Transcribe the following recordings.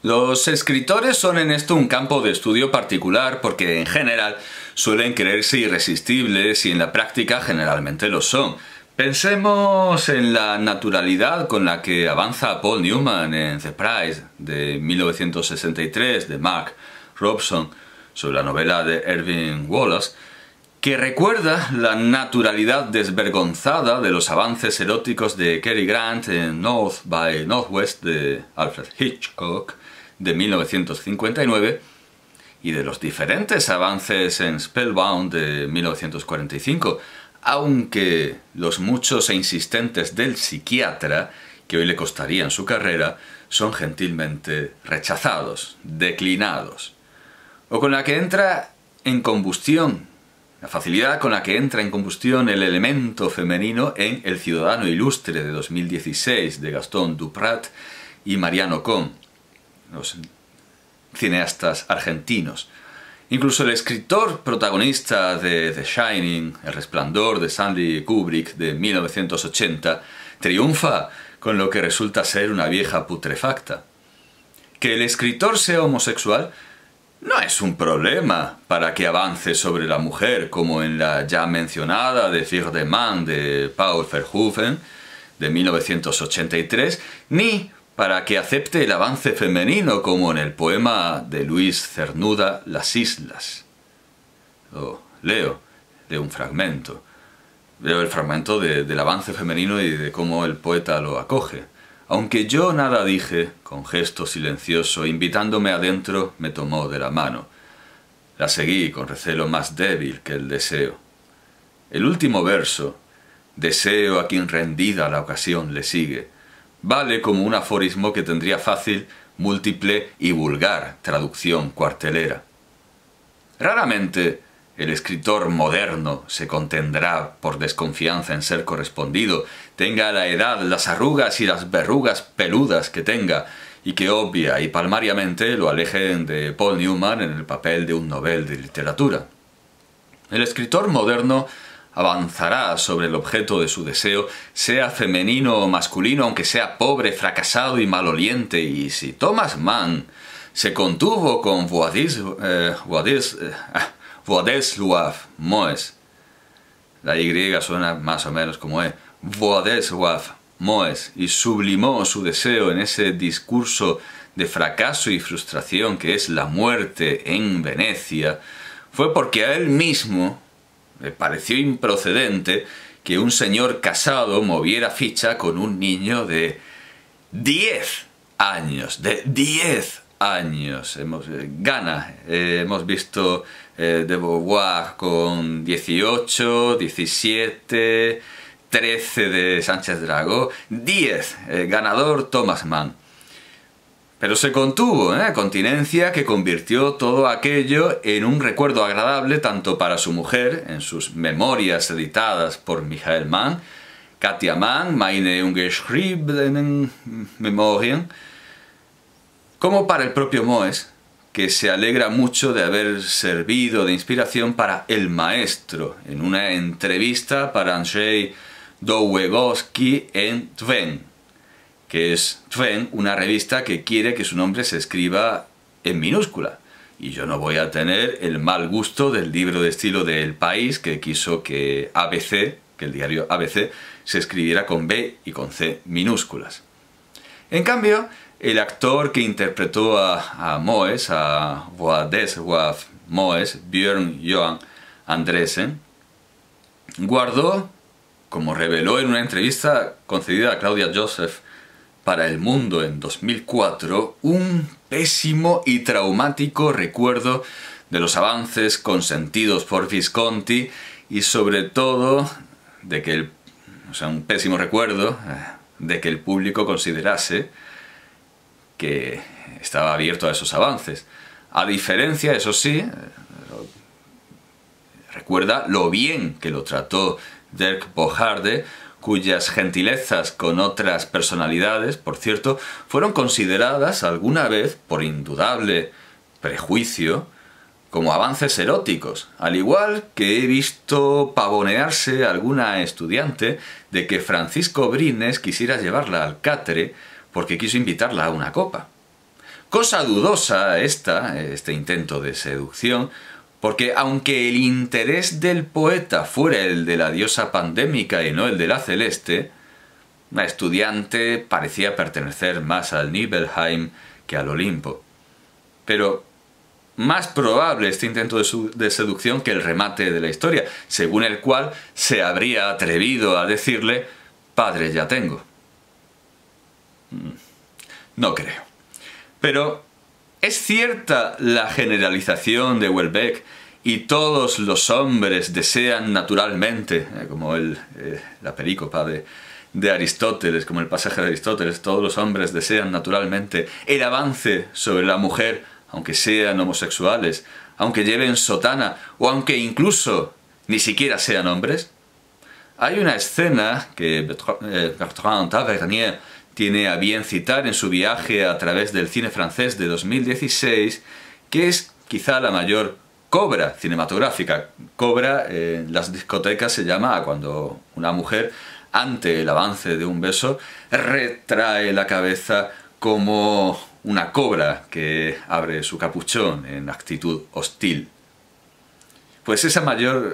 Los escritores son en esto un campo de estudio particular porque en general suelen creerse irresistibles y en la práctica generalmente lo son. Pensemos en la naturalidad con la que avanza Paul Newman en The Prize de 1963 de Mark Robson sobre la novela de Irving Wallace, que recuerda la naturalidad desvergonzada de los avances eróticos de Cary Grant en North by Northwest de Alfred Hitchcock de 1959 y de los diferentes avances en Spellbound de 1945, aunque los muchos e insistentes del psiquiatra, que hoy le costarían su carrera, son gentilmente rechazados, declinados. O con la que entra en combustión, la facilidad con la que entra en combustión el elemento femenino en El ciudadano ilustre de 2016 de Gastón Duprat y Mariano Con, los cineastas argentinos. Incluso el escritor protagonista de The Shining, El resplandor de Stanley Kubrick de 1980, triunfa con lo que resulta ser una vieja putrefacta. Que el escritor sea homosexual no es un problema para que avance sobre la mujer, como en la ya mencionada De Vier de Man de Paul Verhoeven de 1983, ni para que acepte el avance femenino como en el poema de Luis Cernuda Las Islas. Leo un fragmento. Leo el fragmento del avance femenino y de cómo el poeta lo acoge. Aunque yo nada dije, con gesto silencioso, invitándome adentro, me tomó de la mano. La seguí con recelo más débil que el deseo. El último verso, deseo a quien rendida la ocasión le sigue, vale como un aforismo que tendría fácil, múltiple y vulgar traducción cuartelera. Raramente el escritor moderno se contendrá por desconfianza en ser correspondido, tenga la edad, las arrugas y las verrugas peludas que tenga, y que obvia y palmariamente lo alejen de Paul Newman en el papel de un Nobel de literatura. El escritor moderno avanzará sobre el objeto de su deseo, sea femenino o masculino, aunque sea pobre, fracasado y maloliente, y si Thomas Mann se contuvo con Władysław Moes, la Y suena más o menos como E, Władysław Moes, y sublimó su deseo en ese discurso de fracaso y frustración que es La muerte en Venecia, fue porque a él mismo le pareció improcedente que un señor casado moviera ficha con un niño de 10 años, hemos visto de Beauvoir con 18, 17, 13 de Sánchez Dragó, 10, ganador Thomas Mann. Pero se contuvo, continencia que convirtió todo aquello en un recuerdo agradable tanto para su mujer, en sus memorias editadas por Michael Mann, Katia Mann, meine ungeschriebenen Memorien, como para el propio Moes, que se alegra mucho de haber servido de inspiración para El maestro, en una entrevista para Andrzej Dołęgowski en Twen, que es Twen, una revista que quiere que su nombre se escriba en minúscula. Y yo no voy a tener el mal gusto del libro de estilo de El País, que quiso que ABC, que el diario ABC, se escribiera con B y con C minúsculas. En cambio, el actor que interpretó a Moes, a Władysław Moes, Björn Johan Andresen, guardó, como reveló en una entrevista concedida a Claudia Joseph para El Mundo en 2004, un pésimo y traumático recuerdo de los avances consentidos por Visconti y sobre todo de que un pésimo recuerdo de que el público considerase que estaba abierto a esos avances. A diferencia, eso sí, recuerda lo bien que lo trató Dirk Bogarde, cuyas gentilezas con otras personalidades, por cierto, fueron consideradas alguna vez, por indudable prejuicio, como avances eróticos, al igual que he visto pavonearse a alguna estudiante de que Francisco Brines quisiera llevarla al catre porque quiso invitarla a una copa. Cosa dudosa este intento de seducción, porque aunque el interés del poeta fuera el de la diosa pandémica y no el de la celeste, la estudiante parecía pertenecer más al Nibelheim que al Olimpo. Pero más probable este intento de seducción que el remate de la historia, según el cual se habría atrevido a decirle «padre ya tengo». No creo. Pero ¿es cierta la generalización de Houellebecq y todos los hombres desean naturalmente, como la perícopa de Aristóteles, como el pasaje de Aristóteles, todos los hombres desean naturalmente el avance sobre la mujer, aunque sean homosexuales, aunque lleven sotana o aunque incluso ni siquiera sean hombres? Hay una escena que Bertrand Tavernier tiene a bien citar en su viaje a través del cine francés de 2016, que es quizá la mayor cobra cinematográfica. Cobra en las discotecas se llama cuando una mujer, ante el avance de un beso, retrae la cabeza como una cobra que abre su capuchón en actitud hostil. Pues esa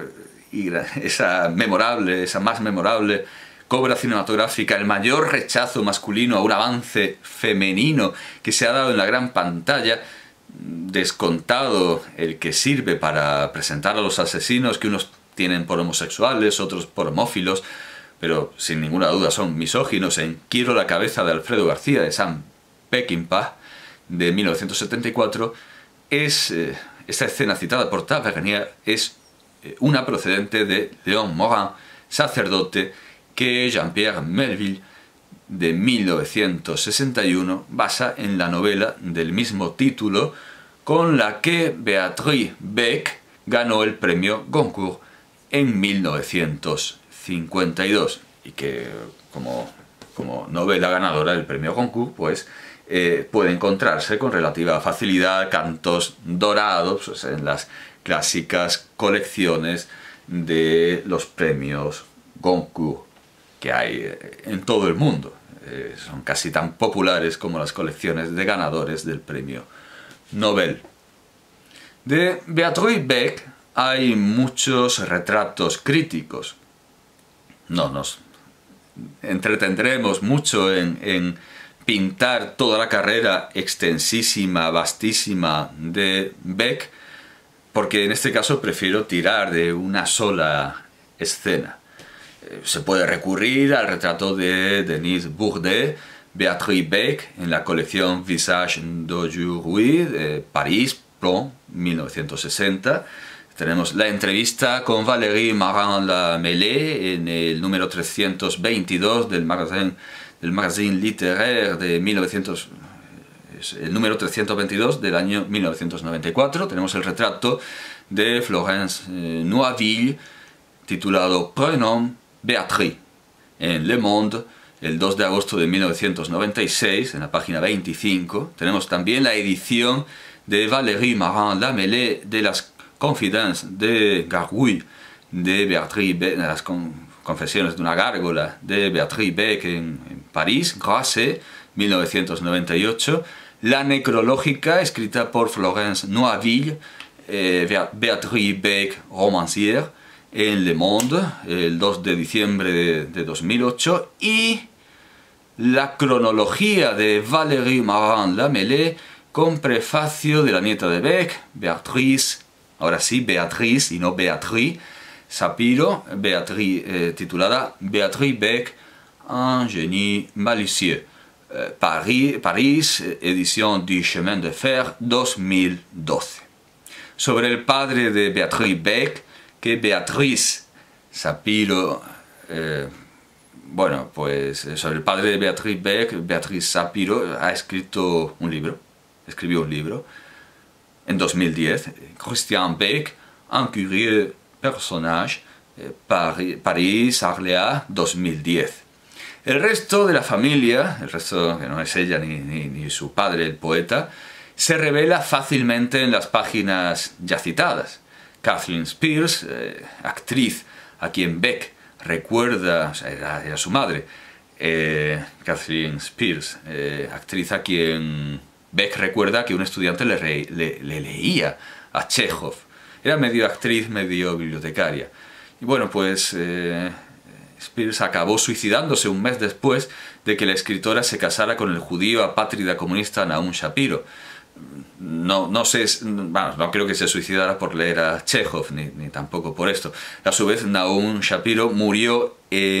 más memorable cobra cinematográfica, el mayor rechazo masculino a un avance femenino que se ha dado en la gran pantalla, descontado el que sirve para presentar a los asesinos, que unos tienen por homosexuales, otros por homófilos, pero sin ninguna duda son misóginos, en Quiero la cabeza de Alfredo García de Sam Peckinpah de 1974, esta escena citada por Tavernier es una procedente de Léon Morin, sacerdote, que Jean-Pierre Melville de 1961 basa en la novela del mismo título, con la que Beatrice Beck ganó el premio Goncourt en 1952 y que como novela ganadora del premio Goncourt pues puede encontrarse con relativa facilidad cantos dorados pues, en las clásicas colecciones de los premios Goncourt que hay en todo el mundo. Son casi tan populares como las colecciones de ganadores del premio Nobel. De Beatrice Beck hay muchos retratos críticos. No nos entretendremos mucho en pintar toda la carrera extensísima, vastísima de Beck, porque en este caso prefiero tirar de una sola escena. Se puede recurrir al retrato de Denise Bourdet, Beatrice Beck, en la colección Visage d'aujourd'hui de París, Plon, 1960. Tenemos la entrevista con Valérie Marin-Lamelley en el número 322 del magazine littéraire de el número 322 del año 1994. Tenemos el retrato de Florence Noiville, titulado Prénom Beatrice, en Le Monde, el 2 de agosto de 1996, en la página 25. Tenemos también la edición de Valérie Marin-Lamelley de las Confidences de Gargouille de Beatrice Beck, las confesiones de una gárgola de Beatrice Beck en París, Grasset, 1998. La necrológica, escrita por Florence Noiville, Beatrice Beck, romancière, en Le Monde, el 2 de diciembre de 2008, y la cronología de Valérie Marin-Lamelley con prefacio de la nieta de Beck, Beatrice, ahora sí Beatrice y no Beatrice Sapiro, titulada Beatrice Beck, un génie malicieux, París, edición du Chemin de Fer, 2012. Sobre el padre de Beatrice Beck, que Beatrice Sapiro, bueno, pues sobre el padre de Beatrice Beck, Beatrice Sapiro escribió un libro en 2010, Christian Beck, un curieux personnage, París, Arléa, 2010. El resto de la familia, el resto que no es ella ni su padre, el poeta, se revela fácilmente en las páginas ya citadas. Kathleen Spears, actriz a quien Beck recuerda, o sea, era su madre, Kathleen Spears, actriz a quien Beck recuerda que un estudiante le leía a Chekhov. Era medio actriz, medio bibliotecaria. Y bueno, pues Spears acabó suicidándose un mes después de que la escritora se casara con el judío apátrida comunista Nahum Shapiro. No sé, bueno, no creo que se suicidara por leer a Chekhov, ni tampoco por esto. A su vez, Nahum Shapiro murió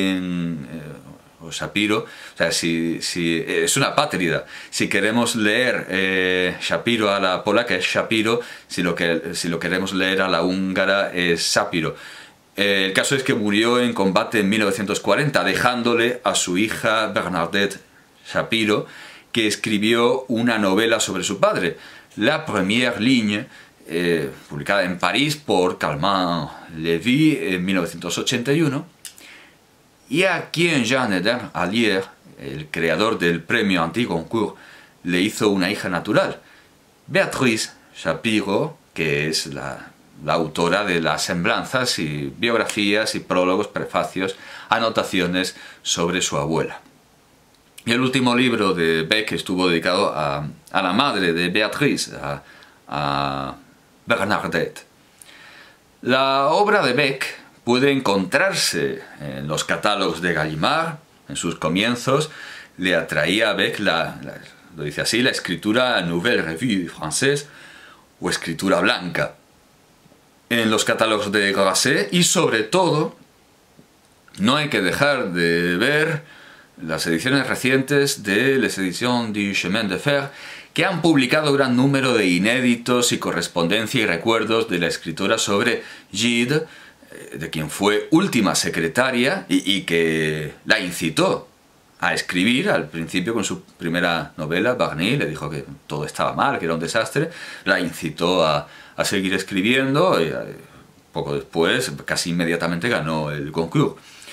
Shapiro, o sea, si es una apátrida. Si queremos leer Shapiro a la polaca es Shapiro, si lo queremos leer a la húngara es Shapiro. El caso es que murió en combate en 1940, dejándole a su hija Bernadette Shapiro, que escribió una novela sobre su padre, La Première Ligne, publicada en París por Calment Levy en 1981, y a quien Jean Eder Allier, el creador del premio Anti-Goncourt, le hizo una hija natural, Beatrice Shapiro, que es la autora de las semblanzas y biografías y prólogos, prefacios, anotaciones sobre su abuela. Y el último libro de Beck estuvo dedicado a la madre de Beatrice, a Bernadette. La obra de Beck puede encontrarse en los catálogos de Gallimard. En sus comienzos le atraía a Beck, lo dice así, la escritura Nouvelle Revue Française o escritura blanca. En los catálogos de Grasset, y sobre todo, no hay que dejar de ver las ediciones recientes de Les Editions du Chemin de Fer, que han publicado gran número de inéditos y correspondencia y recuerdos de la escritora sobre Gide, de quien fue última secretaria y que la incitó a escribir al principio con su primera novela. Barney le dijo que todo estaba mal, que era un desastre, la incitó a seguir escribiendo y poco después, casi inmediatamente, ganó el Goncourt.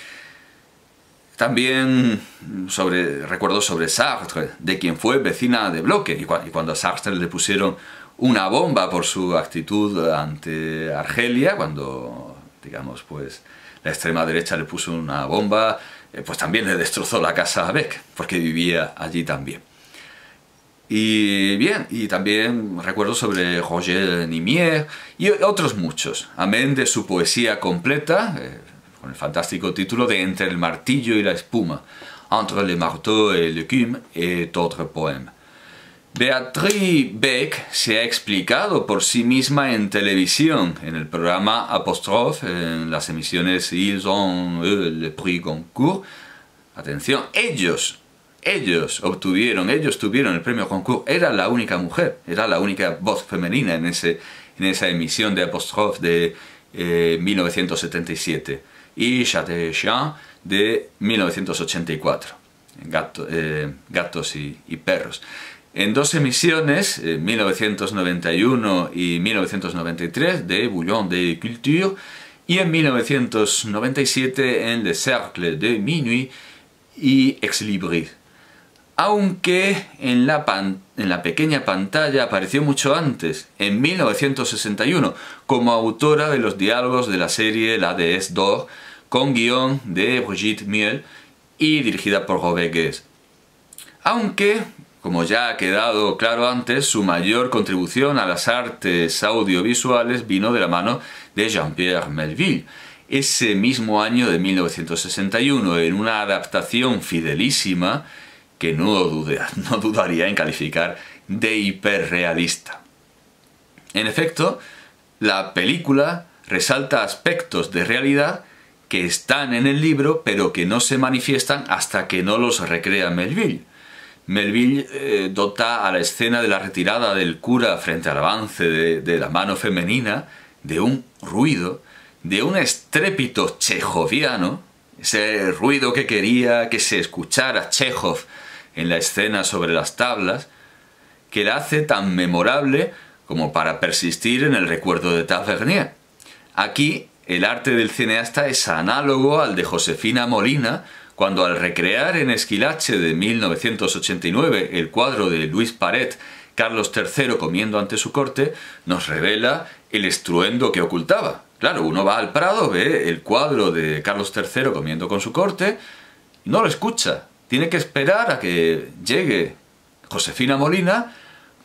También recuerdo sobre Sartre, de quien fue vecina de bloque, y cuando a Sartre le pusieron una bomba por su actitud ante Argelia, cuando, digamos, pues la extrema derecha le puso una bomba, pues también le destrozó la casa a Beck, porque vivía allí también. Y bien, y también recuerdo sobre Roger Nimier y otros muchos, amén de su poesía completa, con el fantástico título de Entre el martillo y la espuma, Entre le marteau et l'écume et d'autres poèmes. Beatrice Beck se ha explicado por sí misma en televisión, en el programa Apostrophe, en las emisiones Ils ont eu le prix Goncourt. Atención, ellos tuvieron el premio Goncourt. Era la única mujer, era la única voz femenina en esa emisión de Apostrophe de 1977. Y Chateaubriand de 1984, Gatos y perros. En dos emisiones, 1991 y 1993, de Bouillon de Culture, y en 1997 en Le Cercle de Minuit y Ex Libris. Aunque en la pequeña pantalla apareció mucho antes, en 1961, como autora de los diálogos de la serie La Déesse d'Or, con guión de Brigitte Miel y dirigida por Robert Guez. Aunque, como ya ha quedado claro antes, su mayor contribución a las artes audiovisuales vino de la mano de Jean-Pierre Melville, ese mismo año de 1961, en una adaptación fidelísima que no dudaría en calificar de hiperrealista. En efecto, la película resalta aspectos de realidad que están en el libro, pero que no se manifiestan hasta que no los recrea Melville. Melville dota a la escena de la retirada del cura frente al avance de la mano femenina de un ruido, de un estrépito chejoviano, ese ruido que quería que se escuchara Chekhov en la escena sobre las tablas, que la hace tan memorable como para persistir en el recuerdo de Tavernier. Aquí, el arte del cineasta es análogo al de Josefina Molina, cuando al recrear en Esquilache de 1989 el cuadro de Luis Paret, Carlos III comiendo ante su corte, nos revela el estruendo que ocultaba. Claro, uno va al Prado, ve el cuadro de Carlos III comiendo con su corte, y no lo escucha. Tiene que esperar a que llegue Josefina Molina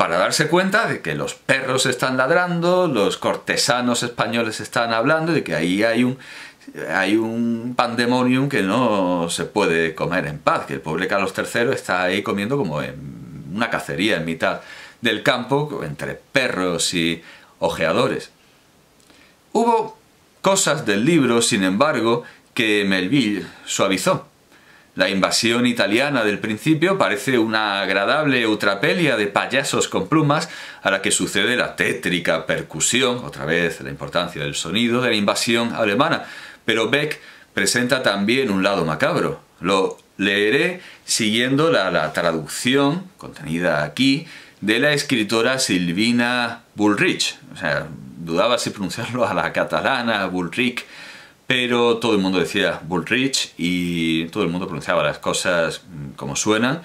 para darse cuenta de que los perros están ladrando, los cortesanos españoles están hablando, de que ahí hay un pandemonium que no se puede comer en paz, que el pobre Carlos III está ahí comiendo como en una cacería en mitad del campo, entre perros y ojeadores. Hubo cosas del libro, sin embargo, que Melville suavizó. La invasión italiana del principio parece una agradable eutrapelia de payasos con plumas a la que sucede la tétrica percusión, otra vez la importancia del sonido, de la invasión alemana. Pero Beck presenta también un lado macabro. Lo leeré siguiendo la traducción, contenida aquí, de la escritora Silvina Bullrich. O sea, dudaba si pronunciarlo a la catalana, Bullrich, pero todo el mundo decía Bullrich y todo el mundo pronunciaba las cosas como suenan.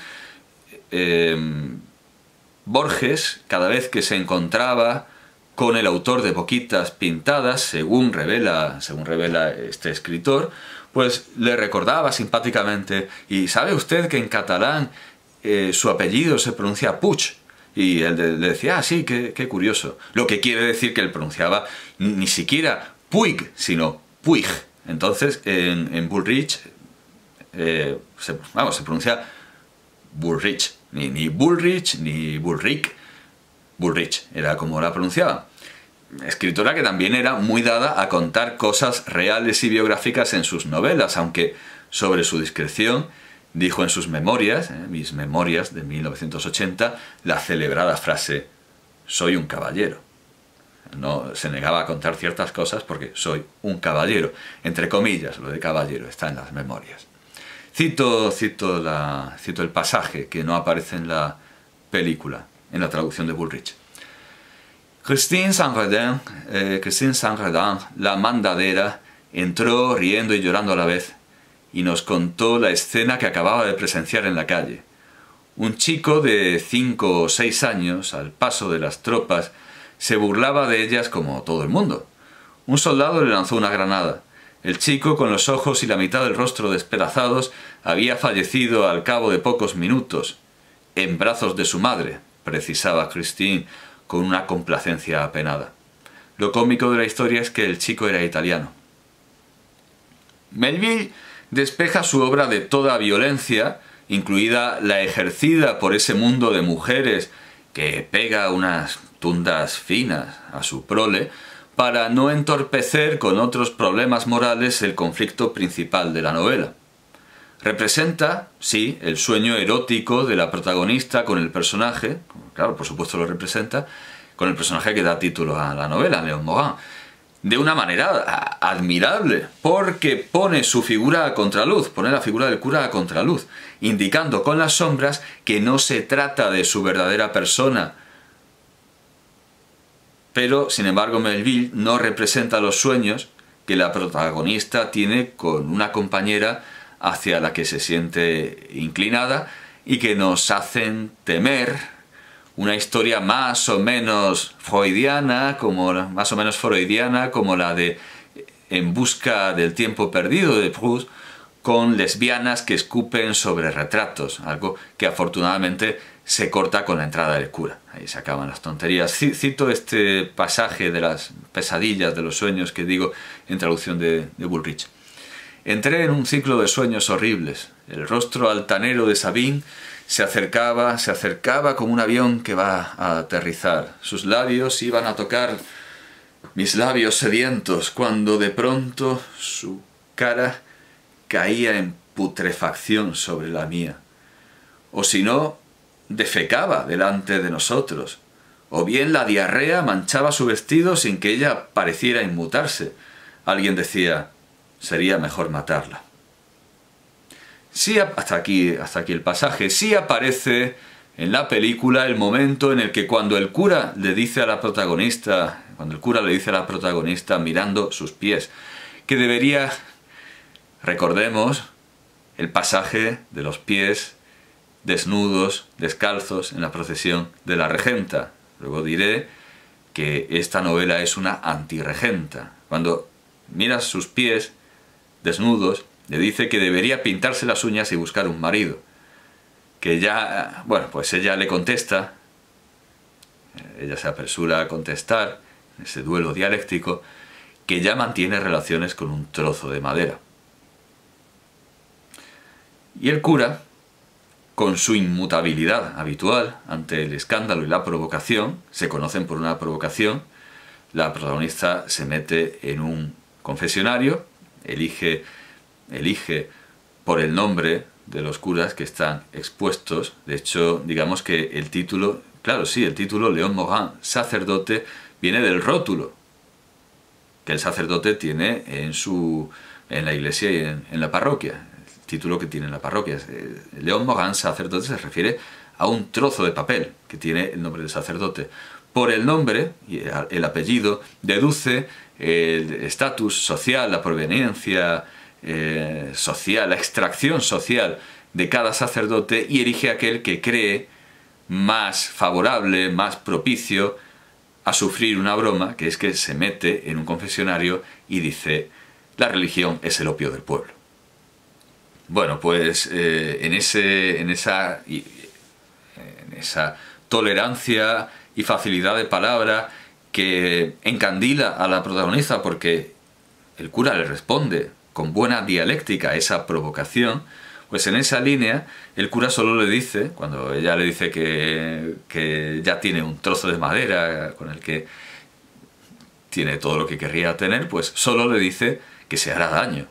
Borges, cada vez que se encontraba con el autor de Boquitas Pintadas, según revela este escritor, pues le recordaba simpáticamente: y ¿sabe usted que en catalán su apellido se pronuncia Puig? Y él le decía: ah, sí, qué curioso. Lo que quiere decir que él pronunciaba ni siquiera Puig, sino Puig. Entonces, en Bullrich, se pronuncia Bullrich. Ni Bullrich, ni Bullrich. Bullrich era como la pronunciaba. Escritora que también era muy dada a contar cosas reales y biográficas en sus novelas, aunque sobre su discreción dijo en sus memorias, mis memorias de 1980, la celebrada frase: soy un caballero. No se negaba a contar ciertas cosas porque soy un caballero. Entre comillas, lo de caballero está en las memorias. Cito el pasaje que no aparece en la película, en la traducción de Bullrich. Christine Sanredin, la mandadera, entró riendo y llorando a la vez y nos contó la escena que acababa de presenciar en la calle. Un chico de 5 o 6 años, al paso de las tropas, se burlaba de ellas como todo el mundo. Un soldado le lanzó una granada. El chico, con los ojos y la mitad del rostro despedazados, había fallecido al cabo de pocos minutos, en brazos de su madre, precisaba Christine con una complacencia apenada. Lo cómico de la historia es que el chico era italiano. Melville despeja su obra de toda violencia, incluida la ejercida por ese mundo de mujeres que pega unas tundas finas a su prole, para no entorpecer con otros problemas morales el conflicto principal de la novela. Representa, sí, el sueño erótico de la protagonista con el personaje, claro, por supuesto lo representa, con el personaje que da título a la novela, Léon Morin, de una manera admirable, porque pone su figura a contraluz, pone la figura del cura a contraluz, indicando con las sombras que no se trata de su verdadera persona. Pero, sin embargo, Melville no representa los sueños que la protagonista tiene con una compañera hacia la que se siente inclinada y que nos hacen temer una historia más o menos freudiana, como la de En busca del tiempo perdido de Proust, con lesbianas que escupen sobre retratos, algo que afortunadamente se corta con la entrada del cura. Ahí se acaban las tonterías. Cito este pasaje de las pesadillas de los sueños que digo en traducción de Bullrich. Entré en un ciclo de sueños horribles. El rostro altanero de Sabine se acercaba como un avión que va a aterrizar. Sus labios iban a tocar mis labios sedientos, cuando de pronto su cara caía en putrefacción sobre la mía. O si no, defecaba delante de nosotros. O bien la diarrea manchaba su vestido sin que ella pareciera inmutarse. Alguien decía: sería mejor matarla. Sí, hasta aquí el pasaje. Sí aparece en la película el momento en el que cuando el cura le dice a la protagonista, mirando sus pies, que debería, recordemos, el pasaje de los pies desnudos, descalzos, en la procesión de la regenta. Luego diré que esta novela es una antirregenta. Cuando miras sus pies desnudos, le dice que debería pintarse las uñas y buscar un marido. Que ya, bueno, pues ella le contesta ella se apresura a contestar, en ese duelo dialéctico, que ya mantiene relaciones con un trozo de madera. Y el cura, con su inmutabilidad habitual ante el escándalo y la provocación, se conocen por una provocación, la protagonista se mete en un confesionario, elige por el nombre de los curas que están expuestos. De hecho, digamos que el título, claro, sí, el título Léon Morin, sacerdote, viene del rótulo que el sacerdote tiene en la iglesia y en la parroquia. El título que tiene en la parroquia. Léon Morin, sacerdote, se refiere a un trozo de papel que tiene el nombre del sacerdote. Por el nombre y el apellido deduce el estatus social, la proveniencia social, la extracción social de cada sacerdote y elige aquel que cree más favorable, más propicio a sufrir una broma, que es que se mete en un confesionario y dice: la religión es el opio del pueblo. Bueno, pues en esa tolerancia y facilidad de palabra que encandila a la protagonista, porque el cura le responde con buena dialéctica a esa provocación, pues en esa línea el cura solo le dice, cuando ella le dice que ya tiene un trozo de madera con el que tiene todo lo que querría tener, pues solo le dice que se hará daño.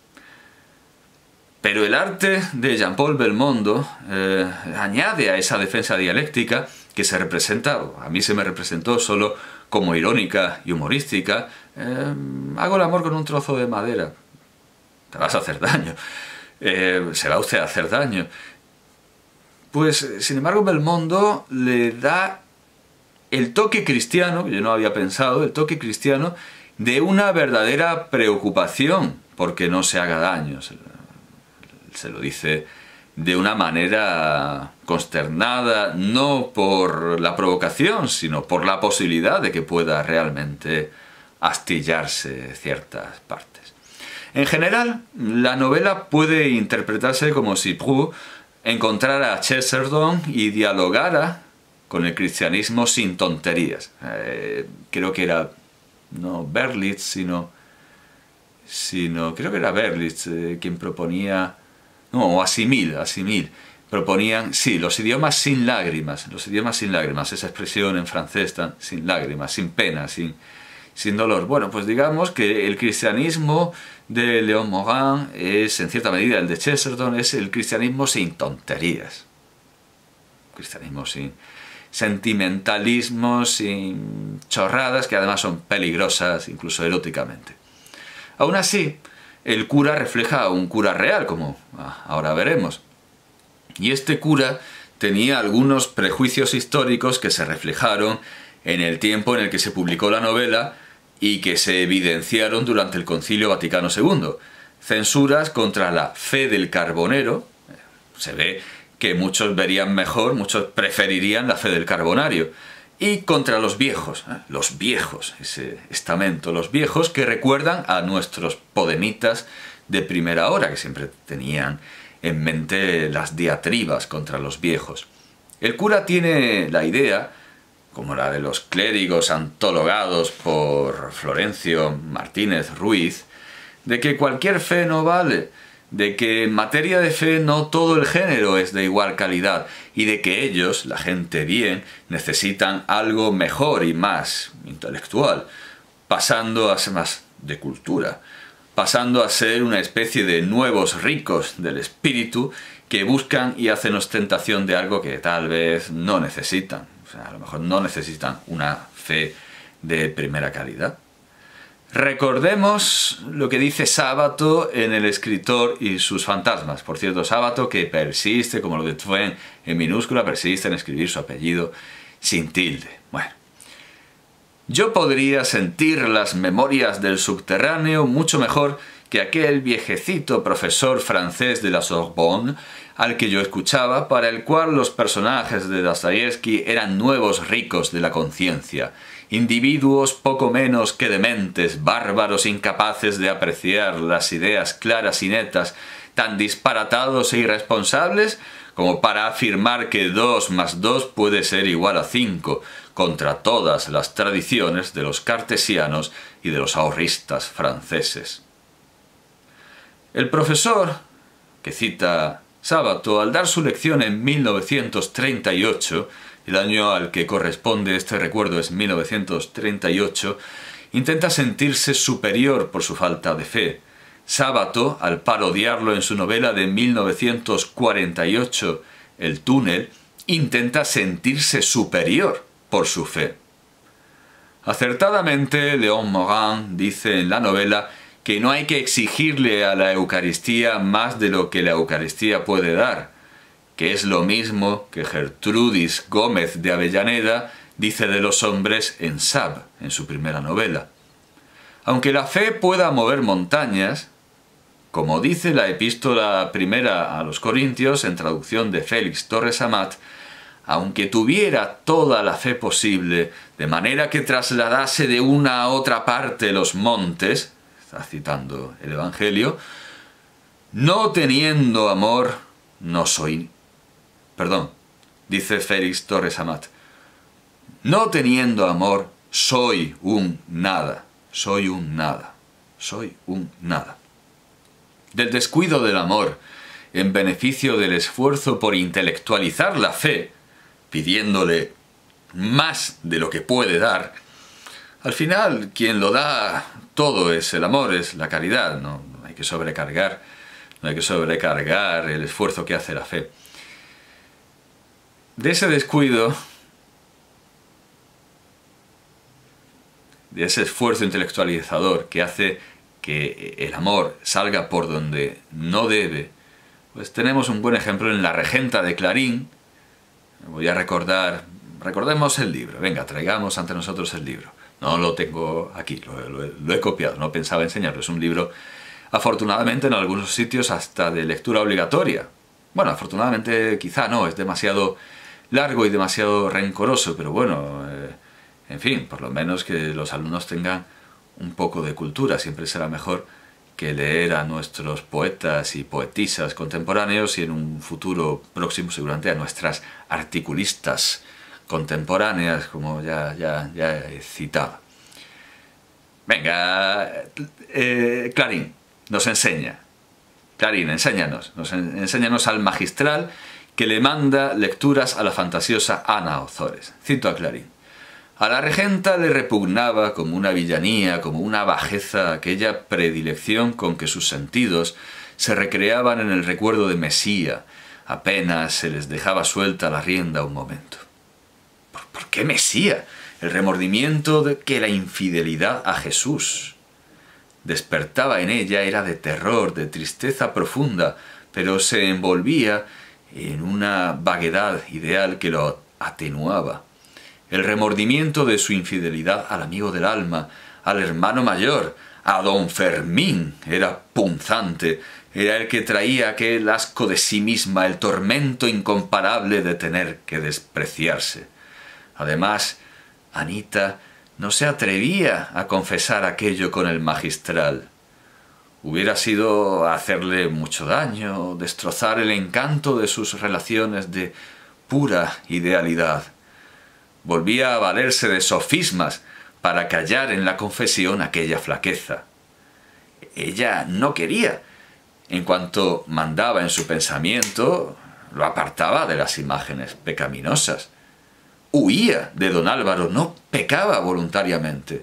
Pero el arte de Jean-Paul Belmondo añade a esa defensa dialéctica que se representa, a mí se me representó solo como irónica y humorística: hago el amor con un trozo de madera. Te vas a hacer daño. Se va usted a hacer daño. Pues, sin embargo, Belmondo le da el toque cristiano, que yo no había pensado, el toque cristiano de una verdadera preocupación porque no se haga daño. Se lo dice de una manera consternada, no por la provocación, sino por la posibilidad de que pueda realmente astillarse ciertas partes. En general, la novela puede interpretarse como si Proust encontrara a Chesterton y dialogara con el cristianismo sin tonterías. Creo que era, no Berlitz, sino creo que era Berlitz quien proponía, no, o Assimil, proponían, sí, los idiomas sin lágrimas, esa expresión en francés, sin lágrimas, sin pena, sin dolor. Bueno, pues digamos que el cristianismo de Léon Morin es, en cierta medida, el de Chesterton, es el cristianismo sin tonterías. Cristianismo sin sentimentalismo, sin chorradas, que además son peligrosas, incluso eróticamente. Aún así, el cura refleja a un cura real, como ahora veremos. Y este cura tenía algunos prejuicios históricos que se reflejaron en el tiempo en el que se publicó la novela y que se evidenciaron durante el Concilio Vaticano II. Censuras contra la fe del carbonero. Se ve que muchos verían mejor, muchos preferirían la fe del carbonario. Y contra los viejos, ese estamento, los viejos que recuerdan a nuestros podemitas de primera hora, que siempre tenían en mente las diatribas contra los viejos. El cura tiene la idea, como la de los clérigos antologados por Florencio Martínez Ruiz, de que cualquier fe no vale, de que en materia de fe no todo el género es de igual calidad y de que ellos, la gente bien, necesitan algo mejor y más intelectual, pasando a ser más de cultura, pasando a ser una especie de nuevos ricos del espíritu que buscan y hacen ostentación de algo que tal vez no necesitan. O sea, a lo mejor no necesitan una fe de primera calidad. Recordemos lo que dice Sábato en El escritor y sus fantasmas. Por cierto, Sábato que persiste, como lo de Twain en minúscula, persiste en escribir su apellido sin tilde. Bueno, yo podría sentir las memorias del subterráneo mucho mejor que aquel viejecito profesor francés de la Sorbonne al que yo escuchaba, para el cual los personajes de Dostoyevsky eran nuevos ricos de la conciencia, individuos poco menos que dementes, bárbaros incapaces de apreciar las ideas claras y netas, tan disparatados e irresponsables como para afirmar que 2 más 2 puede ser igual a 5, contra todas las tradiciones de los cartesianos y de los ahorristas franceses. El profesor, que cita Sábato, al dar su lección en 1938, el año al que corresponde este recuerdo es 1938, intenta sentirse superior por su falta de fe. Sábato, al parodiarlo en su novela de 1948, El túnel, intenta sentirse superior por su fe. Acertadamente, Léon Morin dice en la novela que no hay que exigirle a la Eucaristía más de lo que la Eucaristía puede dar, que es lo mismo que Gertrudis Gómez de Avellaneda dice de los hombres en Sab, en su primera novela. Aunque la fe pueda mover montañas, como dice la epístola primera a los Corintios en traducción de Félix Torres Amat, aunque tuviera toda la fe posible, de manera que trasladase de una a otra parte los montes, está citando el Evangelio, no teniendo amor, no soy... Perdón, dice Félix Torres Amat, no teniendo amor, soy un nada, soy un nada, soy un nada. Del descuido del amor, en beneficio del esfuerzo por intelectualizar la fe, pidiéndole más de lo que puede dar, al final quien lo da todo es el amor, es la caridad, no hay que sobrecargar el esfuerzo que hace la fe. De ese descuido, de ese esfuerzo intelectualizador que hace que el amor salga por donde no debe, pues tenemos un buen ejemplo en La Regenta de Clarín. Voy a recordemos el libro, venga, traigamos ante nosotros el libro. No lo tengo aquí, lo he copiado, no pensaba enseñarlo, es un libro, afortunadamente en algunos sitios hasta de lectura obligatoria. Bueno, afortunadamente quizá no, es demasiado largo y demasiado rencoroso, pero bueno, en fin, por lo menos que los alumnos tengan un poco de cultura. Siempre será mejor que leer a nuestros poetas y poetisas contemporáneos y en un futuro próximo seguramente a nuestras articulistas contemporáneas, como ya he citado. Venga, Clarín nos enseña. Clarín, enséñanos al magistral que le manda lecturas a la fantasiosa Ana Ozores. Cito a Clarín. A la regenta le repugnaba como una villanía, como una bajeza, aquella predilección con que sus sentidos se recreaban en el recuerdo de Mesía, apenas se les dejaba suelta la rienda un momento. ¿Por qué Mesía? El remordimiento de que la infidelidad a Jesús despertaba en ella era de terror, de tristeza profunda, pero se envolvía en una vaguedad ideal que lo atenuaba. El remordimiento de su infidelidad al amigo del alma, al hermano mayor, a don Fermín, era punzante, era el que traía aquel asco de sí misma, el tormento incomparable de tener que despreciarse. Además, Anita no se atrevía a confesar aquello con el magistral. Hubiera sido hacerle mucho daño, destrozar el encanto de sus relaciones de pura idealidad. Volvía a valerse de sofismas para callar en la confesión aquella flaqueza. Ella no quería. En cuanto mandaba en su pensamiento, lo apartaba de las imágenes pecaminosas. Huía de don Álvaro, no pecaba voluntariamente.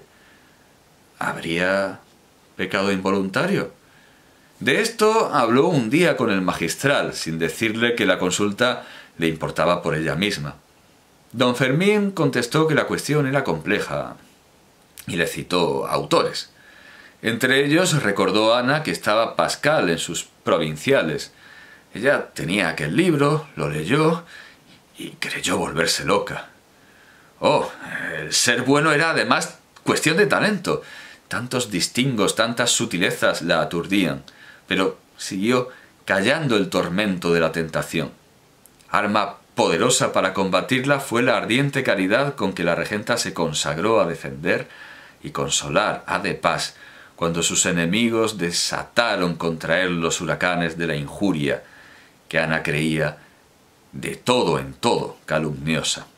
¿Habría pecado involuntario? De esto habló un día con el magistral, sin decirle que la consulta le importaba por ella misma. Don Fermín contestó que la cuestión era compleja y le citó autores. Entre ellos recordó Ana que estaba Pascal en sus Provinciales. Ella tenía aquel libro, lo leyó y creyó volverse loca. Oh, el ser bueno era además cuestión de talento. Tantos distingos, tantas sutilezas la aturdían, pero siguió callando el tormento de la tentación. Arma poderosa para combatirla fue la ardiente caridad con que la regenta se consagró a defender y consolar a de Pas cuando sus enemigos desataron contra él los huracanes de la injuria que Ana creía de todo en todo calumniosa.